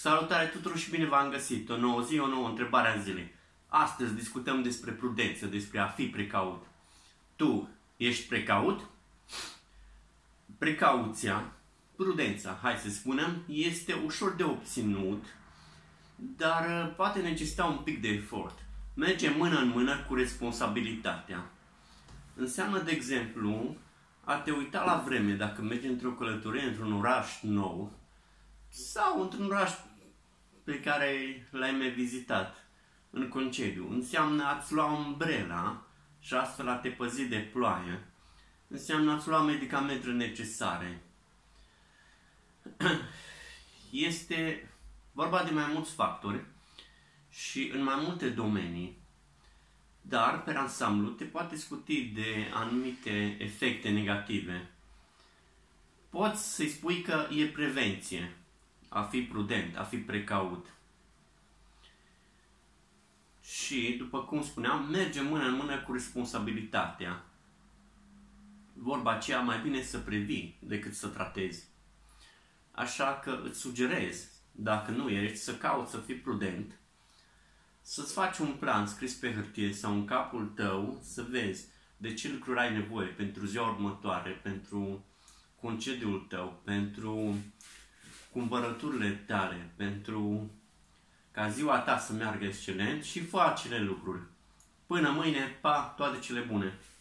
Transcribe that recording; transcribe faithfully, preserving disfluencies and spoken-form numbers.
Salutare tuturor și bine v-am găsit! O nouă zi, o nouă întrebare a zilei. Astăzi discutăm despre prudență, despre a fi precaut. Tu ești precaut? Precauția, prudența, hai să spunem, este ușor de obținut, dar poate necesita un pic de efort. Merge mână în mână cu responsabilitatea. Înseamnă, de exemplu, a te uita la vreme dacă mergi într-o călătorie într-un oraș nou sau într-un oraș pe care l-ai mai vizitat în concediu. Înseamnă a-ți lua umbrela și astfel a te păzi de ploaie. Înseamnă a-ți lua medicamentele necesare. Este vorba de mai mulți factori și în mai multe domenii, dar pe ansamblu te poate scuti de anumite efecte negative. Poți să-i spui că e prevenție, a fi prudent, a fi precaut. Și, după cum spuneam, merge mână în mână cu responsabilitatea. Vorba aceea, mai bine să previi decât să tratezi. Așa că îți sugerez, dacă nu ești, să cauți să fii prudent, să-ți faci un plan scris pe hârtie sau în capul tău, să vezi de ce lucruri ai nevoie pentru ziua următoare, pentru concediul tău, pentru cumpărăturile tale, pentru ca ziua ta să meargă excelent și fă acele lucruri. Până mâine, pa, toate cele bune!